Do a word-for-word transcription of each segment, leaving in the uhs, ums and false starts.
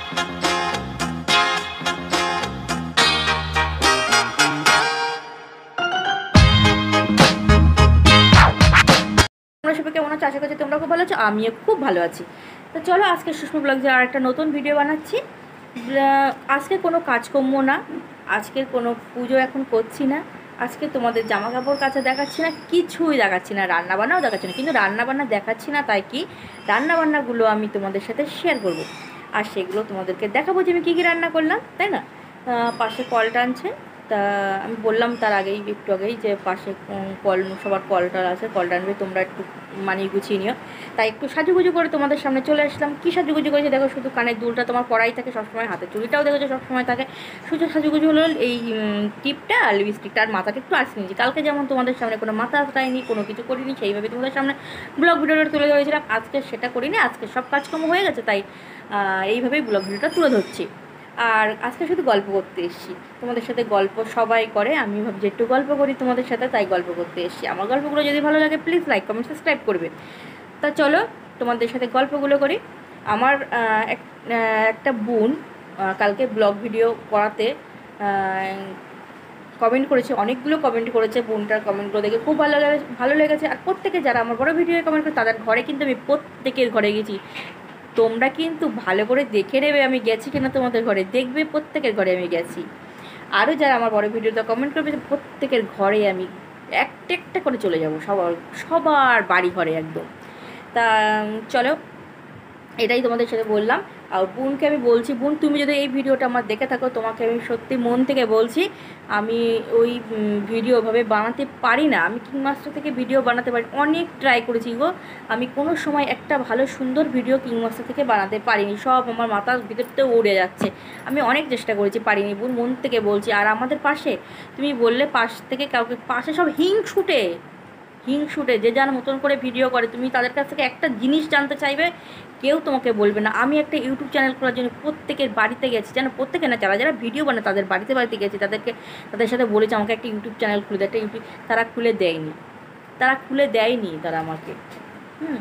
সবাই কেমন আছো? আশা করছি তোমরা খুব ভালো আছো, আমিও খুব ভালো আছি। তো চলো আজকে সুষ্মি ব্লগে আর একটা নতুন ভিডিও বানাচ্ছি। আজকে কোনো কাজকর্ম না, আজকের কোনো পুজো এখন করছি না, আজকে তোমাদের জামা কাপড় কাছে দেখাচ্ছি না, কিছুই দেখাচ্ছি না, রান্নাবান্নাও দেখাচ্ছি না। কিন্তু রান্নাবান্না দেখাচ্ছি না তাই কি, রান্নাবান্নাগুলো আমি তোমাদের সাথে শেয়ার করব আর সেগুলো তোমাদেরকে দেখাবো যে আমি কী কী রান্না করলাম, তাই না? পাশে কল টানছে, তা আমি বললাম তার আগেই একটু আগেই যে পাশে কল সবার কলটা আছে, কল টানবে, তোমরা একটু মানিয়ে গুছিয়ে নিও। তাই একটু সাজুগুজু করে তোমাদের সামনে চলে আসলাম। কী সাজুগুজু করেছে দেখো, শুধু কানের দুলটা তোমার পরাই থাকে সবসময়, হাতে চুড়িটাও দেখেছো সবসময় থাকে, শুধু সাজুগুজু হলো এই টিপটা আর লিপস্টিকটা আর মাথাটা একটু আসতে নিয়েছি। কালকে যেমন তোমাদের সামনে কোনো মাথা আসায়নি, কোনো কিছু করিনি, সেইভাবে তোমাদের সামনে ব্লগ ভিডিওটা তুলে ধরেছিলাম। আজকে সেটা করিনি, আজকে সব কাজকর্ম হয়ে গেছে, তাই এইভাবেই ব্লগ ভিডিওটা তুলে ধরছি। আর আজকে শুধু গল্প করতে এসেছি তোমাদের সাথে, গল্প সবাই করে, আমি ভাবছি একটু গল্প করি তোমাদের সাথে, তাই গল্প করতে এসেছি। আমার গল্পগুলো যদি ভালো লাগে প্লিজ লাইক কমেন্ট সাবস্ক্রাইব করবে। তা চলো তোমাদের সাথে গল্পগুলো করি। আমার একটা বোন কালকে ব্লগ ভিডিও করাতে কমেন্ট করেছে, অনেকগুলো কমেন্ট করেছে, বোনটার কমেন্টগুলো দেখে খুব ভালো লাগে, ভালো লেগেছে। আর প্রত্যেকে যারা আমার বড় ভিডিও কমেন্ট করে তাদের ঘরে কিন্তু আমি প্রত্যেকের ঘরে গেছি, তোমরা কিন্তু ভালো করে দেখে নেবে আমি গেছি কিনা, তোমাদের ঘরে দেখবে প্রত্যেকের ঘরে আমি গেছি। আরও যারা আমার বড় ভিডিওতে কমেন্ট করবে প্রত্যেকের ঘরে আমি একটা একটা করে চলে যাব, সবার সবার বাড়ি ঘরে একদম। তা চলো এটাই তোমাদের সাথে বললাম। আর বোনকে আমি বলছি, বোন তুমি যদি এই ভিডিওটা আমার দেখে থাকো, তোমাকে আমি সত্যি মন থেকে বলছি, আমি ওই ভিডিও ওভাবে বানাতে পারি না, আমি কিং মাস্টার থেকে ভিডিও বানাতে পারি, অনেক ট্রাই করেছি গো, আমি কোনো সময় একটা ভালো সুন্দর ভিডিও কিং মাস্টার থেকে বানাতে পারিনি, সব আমার মাথার ভিতরতেও উড়ে যাচ্ছে, আমি অনেক চেষ্টা করেছি, পারিনি। বোন মন থেকে বলছি। আর আমাদের পাশে তুমি বললে পাশ থেকে কাউকে, পাশে সব হিং ছুটে হিং শুটে যে যার মতন করে ভিডিও করে, তুমি তাদের কাছ থেকে একটা জিনিস জানতে চাইবে, কেউ তোমাকে বলবে না। আমি একটা ইউটিউব চ্যানেল খোলার জন্য প্রত্যেকের বাড়িতে গেছি, যেন প্রত্যেকে না, যারা যারা ভিডিও বানায় তাদের বাড়িতে বাড়িতে গেছি, তাদেরকে তাদের সাথে বলেছি আমাকে একটা ইউটিউব চ্যানেল খুলে দেয়, একটা ইউটিউব, তারা খুলে দেয়নি, তারা খুলে দেয়নি তারা আমাকে। হুম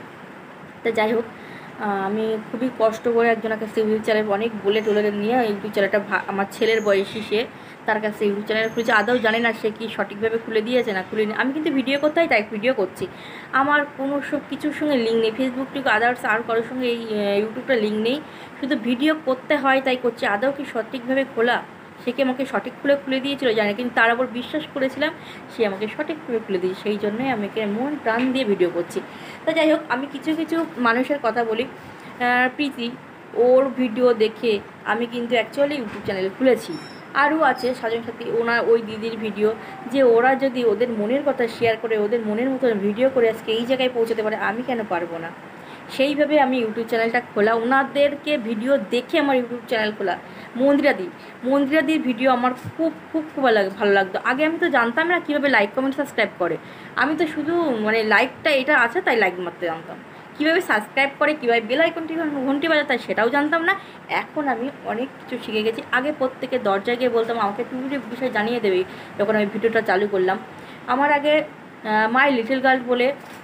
তা যাই হোক, আমি খুবই কষ্ট করে একজনের কাছে ইউটিউব চ্যানেল অনেক বলে টোলে নিয়ে ইউটিউব চ্যানেলটা, আমার ছেলের বয়সী সে, তার কাছে ইউটিউব চ্যানেল খুলেছে, আদৌ জানে না সে কি সঠিকভাবে খুলে দিয়েছে না খুলে, আমি কিন্তু ভিডিও করতে হয় তাই ভিডিও করছি, আমার কোনো সব কিছুর সঙ্গে লিঙ্ক নেই, ফেসবুক আদার্স আর কারোর সঙ্গে এই ইউটিউবটা লিঙ্ক নেই, শুধু ভিডিও করতে হয় তাই করছি। আদৌ কি সঠিকভাবে খোলা, সে কি আমাকে সঠিক খুলে খুলে দিয়েছিল জানি, কিন্তু তার উপর বিশ্বাস করেছিলাম, সে আমাকে সঠিকভাবে খুলে দিয়েছে, সেই জন্যই আমি মন প্রাণ দিয়ে ভিডিও করছি। তা যাই হোক, আমি কিছু কিছু মানুষের কথা বলি। প্রীতি, ওর ভিডিও দেখে আমি কিন্তু অ্যাকচুয়ালি ইউটিউব চ্যানেল খুলেছি। আরও আছে সাজন সাথী, ওনার ওই দিদির ভিডিও, যে ওরা যদি ওদের মনের কথা শেয়ার করে, ওদের মনের মতন ভিডিও করে আজকে এই জায়গায় পৌঁছাতে পারে, আমি কেন পারবো না? সেইভাবে আমি ইউটিউব চ্যানেলটা খোলা, ওনাদেরকে ভিডিও দেখে আমার ইউটিউব চ্যানেল খোলা। মন্দিরাদি মন্দিরাদির ভিডিও আমার খুব খুব খুব ভালো লাগে, ভালো লাগতো। আগে আমি তো জানতাম না কীভাবে লাইক কমেন্ট সাবস্ক্রাইব করে, আমি তো শুধু মানে লাইকটা এটা আছে তাই লাইক মারতে জানতাম, কীভাবে সাবস্ক্রাইব করে, কীভাবে বেল আইকনটি ঘন্টি বাজাতে হয় সেটাও জানতাম না। এখন আমি অনেক কিছু শিখে গেছি। আগে প্রত্যেকের দরজায় গিয়ে বলতাম আমাকে একটু বিষয় জানিয়ে দেবে, যখন আমি ভিডিওটা চালু করলাম। আমার আগে মাই লিটল গার্ল বলে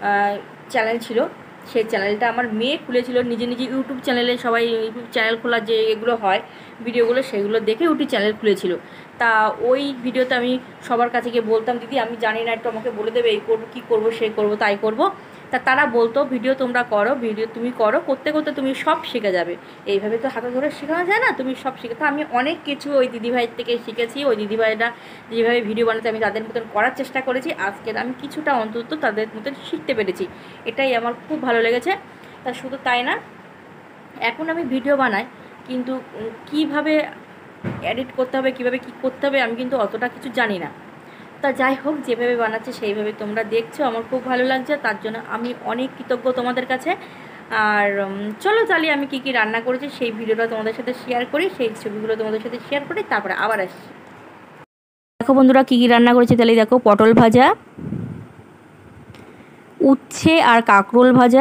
চ্যানেল ছিল, সেই চ্যানেলটা আমার মেয়ে খুলেছিল নিজে নিজে, ইউটিউব চ্যানেলে সবাই ইউটিউব চ্যানেল খোলা যে এগুলো হয় ভিডিওগুলো, সেগুলো দেখে ইউটিউব চ্যানেল খুলেছিল। তা ওই ভিডিওতে আমি সবার কাছে গিয়ে বলতাম দিদি আমি জানি না, একটু আমাকে বলে দেবে, এই করবো কী করবো, সে করবো তাই করবো। তা তারা বলতো ভিডিও তোমরা করো, ভিডিও তুমি করো, করতে করতে তুমি সব শিখে যাবে, এইভাবে তো হাতে ধরে শেখানো যায় না, তুমি সব শিখে। তো আমি অনেক কিছু ওই দিদিভাইয়ের থেকে শিখেছি, ওই দিদিভাইরা যেভাবে ভিডিও বানাতে আমি তাদের মতন করার চেষ্টা করেছি, আজকে আমি কিছুটা অন্তত তাদের মতন শিখতে পেরেছি, এটাই আমার খুব ভালো লেগেছে। তা শুধু তাই না, এখন আমি ভিডিও বানাই, কিন্তু কিভাবে এডিট করতে হবে, কিভাবে কি করতে হবে আমি কিন্তু অতটা কিছু জানি না। তা যাই হোক, যেভাবে বানাচ্ছে সেইভাবে তোমরা দেখছো, আমার খুব ভালো লাগছে, তার জন্য আমি অনেক কৃতজ্ঞ তোমাদের কাছে। আর চলো তাহলে আমি কি কি রান্না করেছি সেই ভিডিওটা তোমাদের সাথে শেয়ার করি, সেই ছবিগুলো তোমাদের সাথে শেয়ার করি, তারপরে আবার আসছি। দেখো বন্ধুরা কী কী রান্না করেছি, তাহলে দেখো পটল ভাজা, উচ্ছে আর কাঁকরোল ভাজা,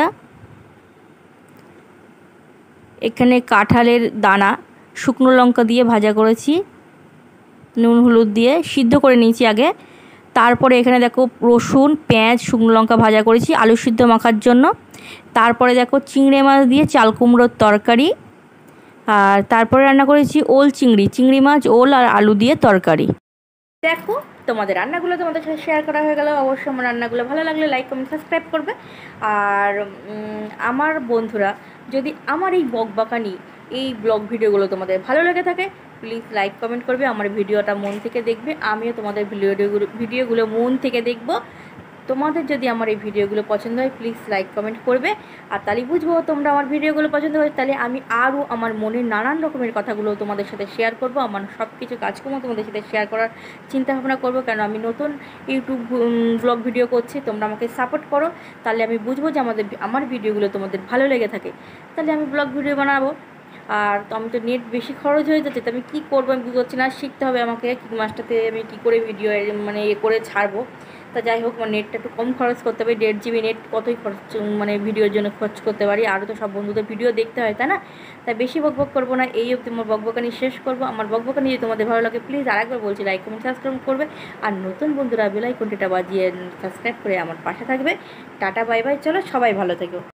এখানে কাঁঠালের দানা শুকনো লঙ্কা দিয়ে ভাজা করেছি, নুন হলুদ দিয়ে সিদ্ধ করে নিয়েছি আগে, তারপরে এখানে দেখো রসুন পেঁয়াজ শুকনো লঙ্কা ভাজা করেছি আলু সিদ্ধ মাখার জন্য, তারপরে দেখো চিংড়ি মাছ দিয়ে চাল কুমড়োর তরকারি, আর তারপরে রান্না করেছি ওল চিংড়ি, চিংড়ি মাছ, ওল আর আলু দিয়ে তরকারি। দেখো তোমাদের রান্নাগুলো তোমাদের সাথে শেয়ার করা হয়ে গেল। অবশ্যই আমার রান্নাগুলো ভালো লাগলে লাইক কমেন্ট সাবস্ক্রাইব করবে। আর আমার বন্ধুরা, যদি আমার এই বকবাকানি এই ব্লগ ভিডিওগুলো তোমাদের ভালো লেগে থাকে, প্লিজ লাইক কমেন্ট করবে, আমার ভিডিওটা মন থেকে দেখবে, আমিও তোমাদের ভিডিওগুলো ভিডিওগুলো মন থেকে দেখব। তোমাদের যদি আমার এই ভিডিওগুলো পছন্দ হয় প্লিজ লাইক কমেন্ট করবে। আর তাহলে বুঝবো তোমরা আমার ভিডিওগুলো পছন্দ হয়, তাহলে আমি আরও আমার মনের নানান রকমের কথাগুলো তোমাদের সাথে শেয়ার করব, আমার সব কিছু কাজকর্ম তোমাদের সাথে শেয়ার করার চিন্তা ভাবনা করবো। কেন আমি নতুন ইউটিউব ব্লগ ভিডিও করছি, তোমরা আমাকে সাপোর্ট করো, তাহলে আমি বুঝবো যে আমাদের আমার ভিডিওগুলো তোমাদের ভালো লেগে থাকে, তাহলে আমি ব্লগ ভিডিও বানাবো। আর তো আমি তো নেট বেশি খরচ হয়ে যাচ্ছে, তো আমি কী করবো আমি বুঝতে পারছি না, শিখতে হবে আমাকে কি মাসটাতে আমি কী করে ভিডিও মানে এ করে ছাড়বো। তা যাই হোক, আমার নেটটা একটু কম খরচ করতে হবে, দেড় জিবি নেট কতই খরচ মানে ভিডিওর জন্য খরচ করতে পারি, আরও তো সব বন্ধুদের ভিডিও দেখতে হয়, তাই না? তাই বেশি বকবক করবো না, এই অবধি আমার বকবকানি শেষ করবো। আমার বকবকানি যদি তোমাদের ভালো লাগে প্লিজ আরেকবার বলছি লাইক কমেন্ট সাবস্ক্রাইব করবে। আর নতুন বন্ধুরা বেল আইকনটা বাজিয়ে সাবস্ক্রাইব করে আমার পাশে থাকবে। টাটা বাই বাই, চলো সবাই ভালো থেকো।